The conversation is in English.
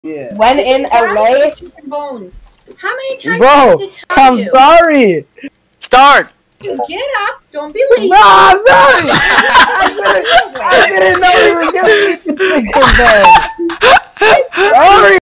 Yeah. When in LA. Chicken bones. How many times Bro, did I tell I'm you? sorry. Start. You get up. Don't be lazy. No, I'm sorry. I didn't know you were gonna eat the chicken then. Sorry.